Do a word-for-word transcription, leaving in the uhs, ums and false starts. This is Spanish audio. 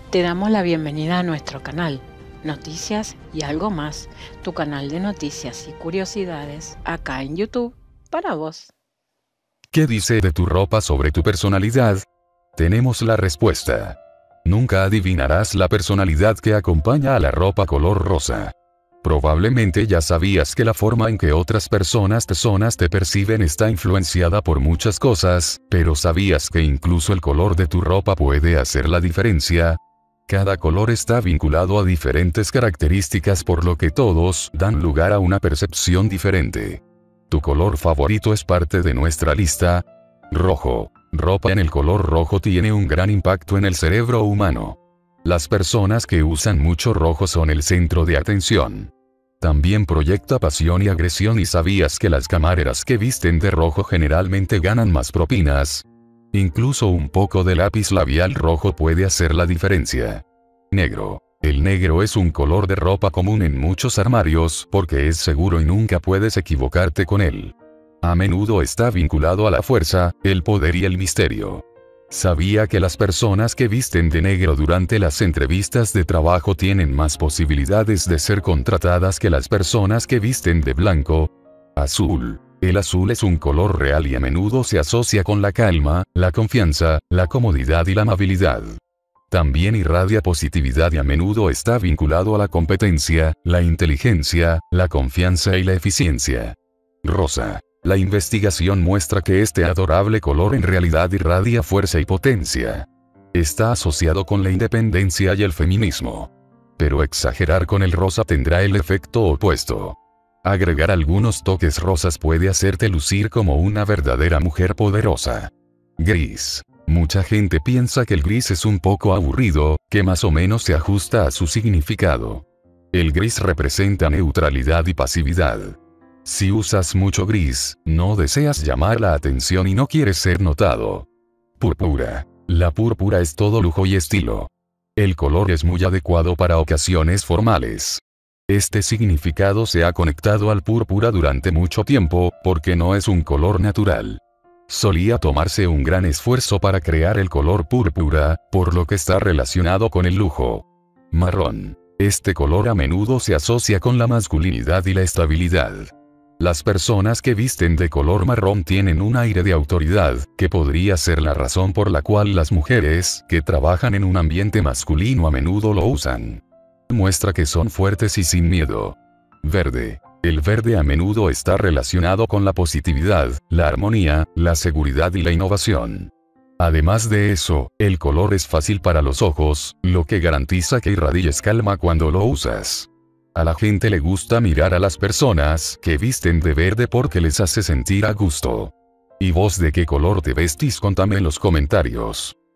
Te damos la bienvenida a nuestro canal, Noticias y algo más, tu canal de noticias y curiosidades acá en YouTube, para vos. ¿Qué dice de tu ropa sobre tu personalidad? Tenemos la respuesta. Nunca adivinarás la personalidad que acompaña a la ropa color rosa. Probablemente ya sabías que la forma en que otras personas personas te perciben está influenciada por muchas cosas, pero ¿sabías que incluso el color de tu ropa puede hacer la diferencia? Cada color está vinculado a diferentes características, por lo que todos dan lugar a una percepción diferente. ¿Tu color favorito es parte de nuestra lista? Rojo. Ropa en el color rojo tiene un gran impacto en el cerebro humano. Las personas que usan mucho rojo son el centro de atención. También proyecta pasión y agresión. ¿Y sabías que las camareras que visten de rojo generalmente ganan más propinas? Incluso un poco de lápiz labial rojo puede hacer la diferencia. Negro. El negro es un color de ropa común en muchos armarios porque es seguro y nunca puedes equivocarte con él. A menudo está vinculado a la fuerza, el poder y el misterio. ¿Sabía que las personas que visten de negro durante las entrevistas de trabajo tienen más posibilidades de ser contratadas que las personas que visten de blanco? Azul. El azul es un color real y a menudo se asocia con la calma, la confianza, la comodidad y la amabilidad. También irradia positividad y a menudo está vinculado a la competencia, la inteligencia, la confianza y la eficiencia. Rosa. La investigación muestra que este adorable color en realidad irradia fuerza y potencia. Está asociado con la independencia y el feminismo. Pero exagerar con el rosa tendrá el efecto opuesto. Agregar algunos toques rosas puede hacerte lucir como una verdadera mujer poderosa. Gris. Mucha gente piensa que el gris es un poco aburrido, que más o menos se ajusta a su significado. El gris representa neutralidad y pasividad. Si usas mucho gris, no deseas llamar la atención y no quieres ser notado. Púrpura. La púrpura es todo lujo y estilo. El color es muy adecuado para ocasiones formales. Este significado se ha conectado al púrpura durante mucho tiempo, porque no es un color natural. Solía tomarse un gran esfuerzo para crear el color púrpura, por lo que está relacionado con el lujo. Marrón. Este color a menudo se asocia con la masculinidad y la estabilidad. Las personas que visten de color marrón tienen un aire de autoridad, que podría ser la razón por la cual las mujeres que trabajan en un ambiente masculino a menudo lo usan. Muestra que son fuertes y sin miedo. Verde. El verde a menudo está relacionado con la positividad, la armonía, la seguridad y la innovación. Además de eso, el color es fácil para los ojos, lo que garantiza que irradies calma cuando lo usas. A la gente le gusta mirar a las personas que visten de verde porque les hace sentir a gusto. ¿Y vos de qué color te vestís? Contame en los comentarios.